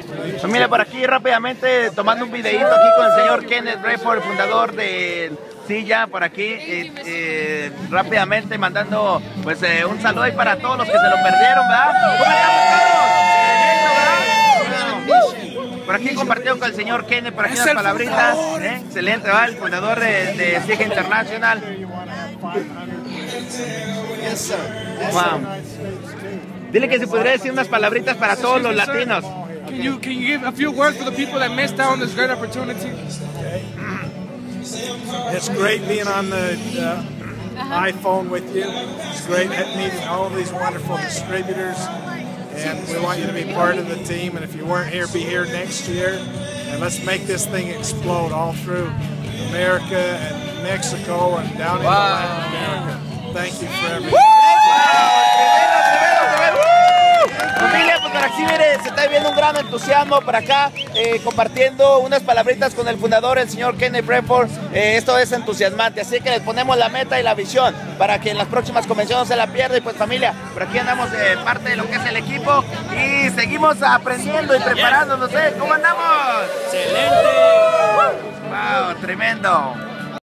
Familia, por aquí rápidamente tomando un videito aquí con el señor Kenneth Bradford, el fundador de Silla, por aquí rápidamente mandando pues un saludo ahí para todos los que se lo perdieron, ¿verdad? ¿Cómo estamos todos? Por aquí compartido con el señor Kenneth, por aquí unas palabritas, excelente, ¿verdad? El fundador de Silla International. Wow. Dile que se podría decir unas palabritas para todos los latinos. Can you give a few words for the people that missed out on this great opportunity? It's great being on the iPhone with you. It's great meeting all of these wonderful distributors, and we want you to be part of the team. And if you weren't here, be here next year, and let's make this thing explode all through America and Mexico and down into Latin America. Thank you for everything. Familia, pues por aquí mire, se está viendo un gran entusiasmo por acá, compartiendo unas palabritas con el fundador, el señor Kenneth Bradford. Esto es entusiasmante, así que les ponemos la meta y la visión para que en las próximas convenciones no se la pierda. Y pues familia, por aquí andamos de parte de lo que es el equipo y seguimos aprendiendo y preparándonos. ¿Cómo andamos? ¡Excelente! ¡Wow! ¡Tremendo!